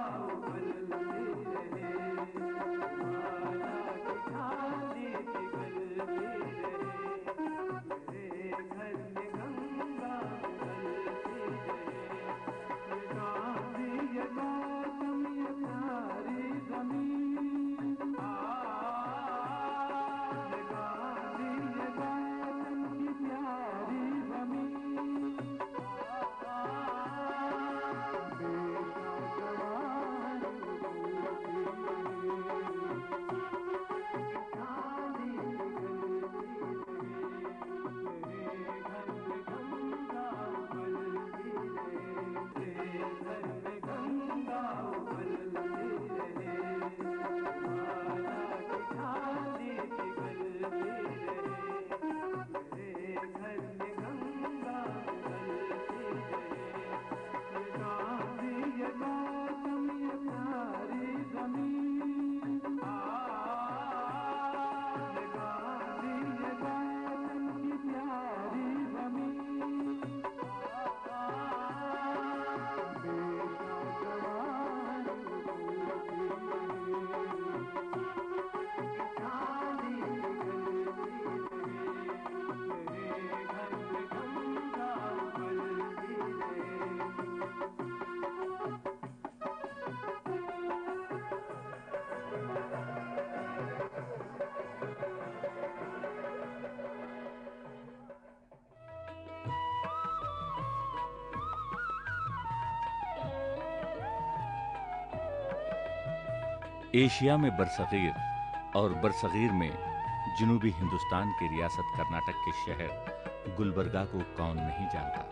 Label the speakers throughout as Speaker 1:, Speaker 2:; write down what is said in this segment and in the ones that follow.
Speaker 1: Asia में बरसगीर और बरसगीर में जनूबी हिंदुस्तान की रियासत कर्नाटक के शहर गुलबर्गा को कौन नहीं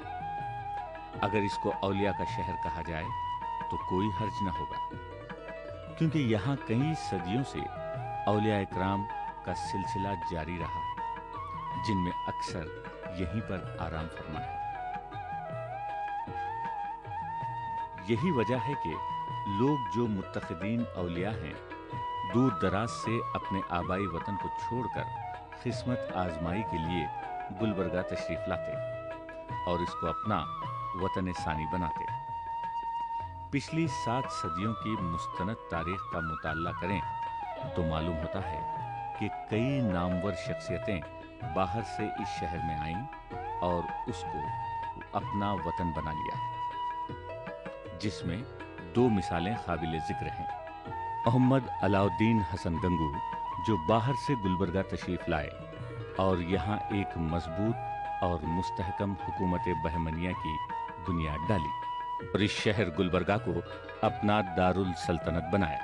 Speaker 1: जानता। अगर इसको औलिया का शहर कहा जाए तो कोई हर्ज न होगा, क्योंकि यहाँ कई सदियों से औलिया इकराम का सिलसिला जारी रहा, जिनमें अक्सर यहीं पर आराम फरमा है। यही वजह है कि लोग जो मुत्तखिदीन औलिया हैं, दूर दराज से अपने आबाई वतन को छोड़कर किस्मत आजमाई के लिए गुलबर्गा तशरीफ लाते और इसको अपना वतन सानी बनाते। पिछली 7 सदियों की मुस्तनद तारीख का मुताला करें तो मालूम होता है कि कई नामवर शख्सियतें बाहर से इस शहर में आईं और उसको अपना वतन बना लिया, जिसमें 2 मिसालें काबिल जिक्र हैं। मोहम्मद अलाउद्दीन हसन गंगू, जो बाहर से गुलबर्गा तशरीफ लाए और यहाँ एक मजबूत और मुस्तहकम हुकूमत बहमनिया की बुनियाद डाली और इस शहर गुलबर्गा को अपना दारुल सल्तनत बनाया।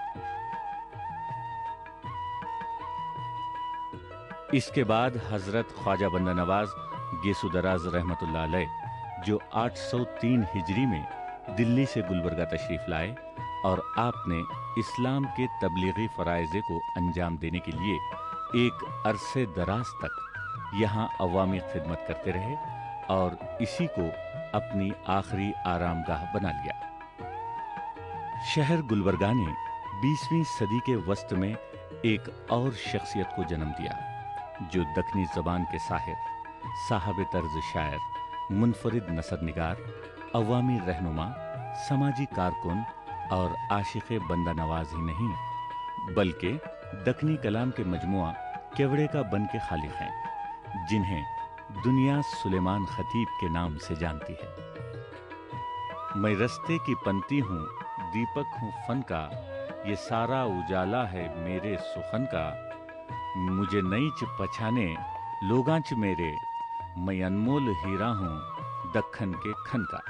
Speaker 1: इसके बाद हजरत ख्वाजा बंदा नवाज गेसुदराज रहमतुल्लाह अलैह, जो 803 हिजरी में दिल्ली से गुलबर्गा तशरीफ लाए और आपने इस्लाम के तबलीगी फराइज़े को अंजाम देने के लिए एक अरसे दराज तक यहाँ अवामी खिदमत करते रहे और इसी को अपनी आखिरी आरामगाह बना लिया। शहर गुलबर्गा ने 20वीं सदी के वस्त में एक और शख्सियत को जन्म दिया, जो दक्खनी ज़बान के साहिर, साहब तर्ज शायर, मुनफरिद नसर निगार, अवामी रहनुमा, समाजी कारकुन और आशिक़े बंदा नवाज ही नहीं, बल्कि दक्खनी कलाम के मजमुआ केवड़े का बन के खालिक हैं, जिन्हें दुनिया सुलेमान खतीब के नाम से जानती है। मैं रस्ते की पंती हूँ, दीपक हूँ फन का, ये सारा उजाला है मेरे सुखन का, मुझे नईच पछाने लोगांच मेरे, मैं अनमोल हीरा हूँ दक्खन के खन का।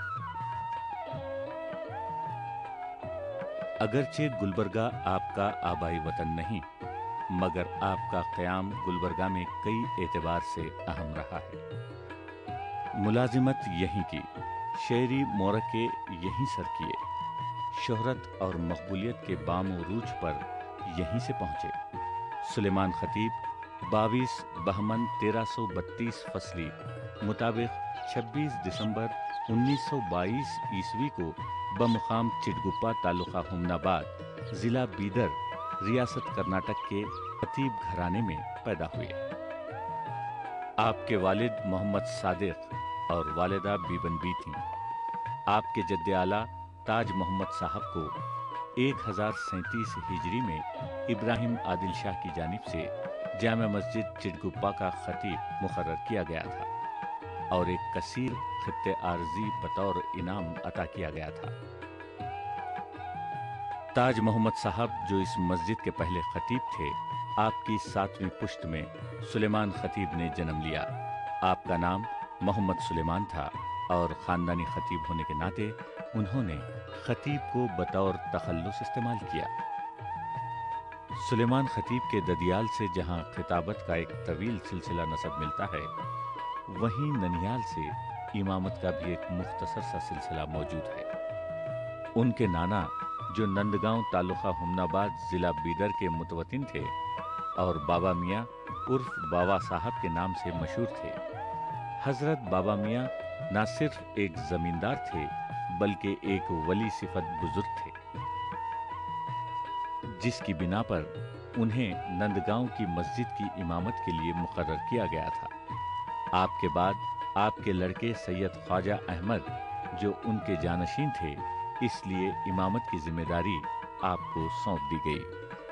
Speaker 1: अगरचे गुलबर्गा आपका आबाई वतन नहीं, मगर आपका क़याम गुलबर्गा में कई एतबार से अहम रहा है। मुलाजिमत यहीं की, शेरी मोरके यहीं सर किए, शोहरत और मकबूलियत के बाम उरूज पर यहीं से पहुँचे। सुलेमान खतीब 22 बहमन 1332 फसली मुताबिक 26 दिसंबर 1922 ईस्वी को बमुकाम चिटगुप्पा तालुका हुमनाबाद जिला बीदर रियासत कर्नाटक के खतीब घराने में पैदा हुए। आपके वालिद मोहम्मद सादिक और वालिदा बीबन बी थीं। आपके जद्दे आला ताज मोहम्मद साहब को 1037 हिजरी में इब्राहिम आदिल शाह की जानिब से जामा मस्जिद चिटगुप्पा का खतीब मुकर्रर किया गया था और एक कसीर खित्ते आरजी बतौर इनाम अता किया गया था। ताज मोहम्मद साहब जो इस मस्जिद के पहले खतीब थे, आपकी 7वीं पुश्त में सुलेमान खतीब ने जन्म लिया। आपका नाम मोहम्मद सुलेमान था और ख़ानदानी खतीब होने के नाते उन्होंने खतीब को बतौर तखल्लुस इस्तेमाल किया। सुलेमान खतीब के ददियाल से जहां खिताबत का एक तवील सिलसिला नसब मिलता है, वहीं ननियाल से इमामत का भी एक मुख्तसर सा सिलसिला मौजूद है। उनके नाना जो नंदगांव तालुका हुमनाबाद जिला बीदर के मुतवतिन थे और बाबा मियाँ उर्फ बाबा साहब के नाम से मशहूर थे। हजरत बाबा मियाँ न सिर्फ एक जमींदार थे बल्कि एक वली सिफत बुजुर्ग थे, जिसकी बिना पर उन्हें नंदगांव की मस्जिद की इमामत के लिए मुकर्रर किया गया था। आपके बाद आपके लड़के सैयद ख्वाजा अहमद जो उनके जानशीन थे, इसलिए इमामत की जिम्मेदारी आपको सौंप दी गई।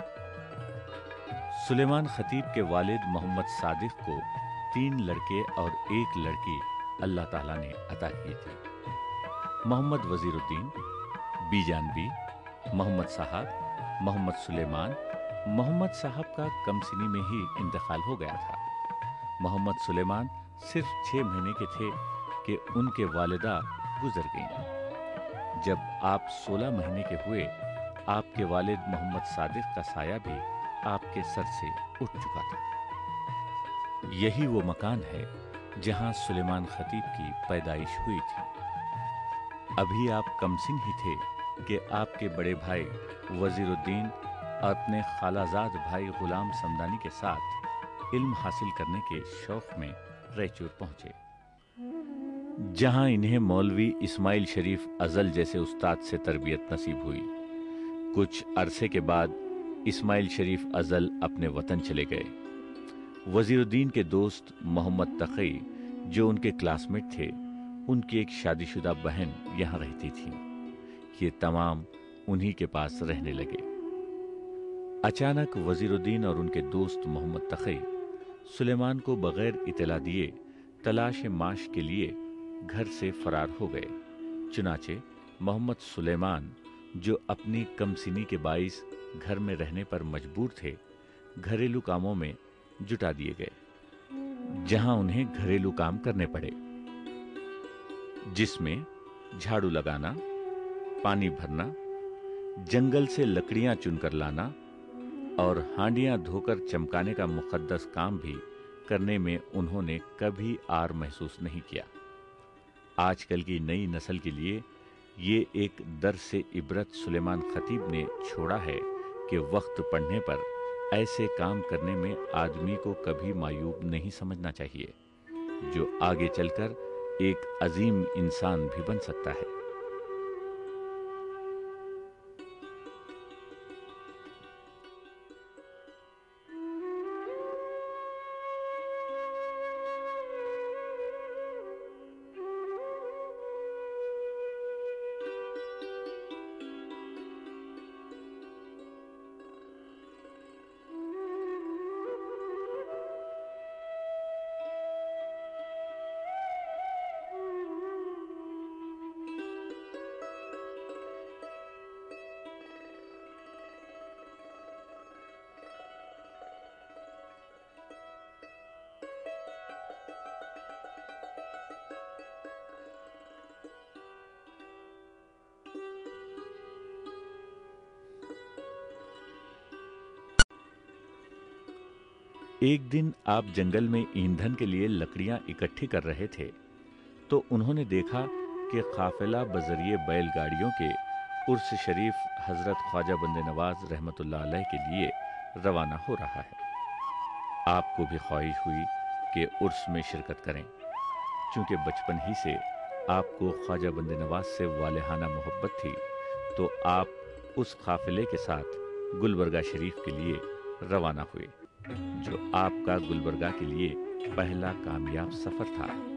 Speaker 1: सुलेमान खतीब के वालिद मोहम्मद सादिक को 3 लड़के और 1 लड़की अल्लाह ताला ने अता की थी। मोहम्मद वजीरुद्दीन, बीजानबी, मोहम्मद साहब, मोहम्मद सुलेमान। मोहम्मद साहब का कमसिनी में ही इंतकाल हो गया था। मोहम्मद सुलेमान सिर्फ 6 महीने के थे कि उनके वालिदा गुजर गईं। जब आप 16 महीने के हुए, आपके वालिद मोहम्मद सादिक का साया भी आपके सर से उठ चुका था। यही वो मकान है जहां सुलेमान खतीब की पैदाइश हुई थी। अभी आप कमसिन ही थे कि आपके बड़े भाई वजीरुद्दीन अपने खालाजाद भाई गुलाम समदानी के साथ इल्म हासिल करने के शौक में रैचूर पहुंचे, जहां इन्हें मौलवी इस्माइल शरीफ अजल जैसे उस्ताद से तरबियत नसीब हुई। कुछ अरसे के बाद इस्माइल शरीफ अजल अपने वतन चले गए। वजीरुद्दीन के दोस्त मोहम्मद तक़ी जो उनके क्लासमेट थे, उनकी एक शादीशुदा बहन यहाँ रहती थी। ये तमाम उन्हीं के पास रहने लगे। अचानक वजीरुद्दीन और उनके दोस्त मोहम्मद तक़ी सुलेमान को बगैर इतला दिए तलाश माश के लिए घर से फरार हो गए। चुनाचे मोहम्मद सुलेमान जो अपनी कमसिनी के बाइस घर में रहने पर मजबूर थे, घरेलू कामों में जुटा दिए गए, जहां उन्हें घरेलू काम करने पड़े, जिसमें झाड़ू लगाना, पानी भरना, जंगल से लकड़ियां चुनकर लाना और हांडियां धोकर चमकाने का मुकद्दस काम भी करने में उन्होंने कभी आर महसूस नहीं किया। आजकल की नई नस्ल के लिए ये एक दर्स से इबरत सुलेमान खतीब ने छोड़ा है कि वक्त पड़ने पर ऐसे काम करने में आदमी को कभी मायूब नहीं समझना चाहिए, जो आगे चलकर एक अजीम इंसान भी बन सकता है। एक दिन आप जंगल में ईंधन के लिए लकड़ियां इकट्ठी कर रहे थे तो उन्होंने देखा कि काफिला बजरिए बैलगाड़ियों के उर्स शरीफ हजरत ख्वाजा बंदे नवाज रहमतुल्लाह अलैह के लिए रवाना हो रहा है। आपको भी ख्वाहिश हुई कि उर्स में शिरकत करें, चूंकि बचपन ही से आपको ख्वाजा बंदे नवाज से वालिहाना मोहब्बत थी, तो आप उस काफिले के साथ गुलबर्गा शरीफ के लिए रवाना हुए, जो आपका गुलबर्गा के लिए पहला कामयाब सफर था।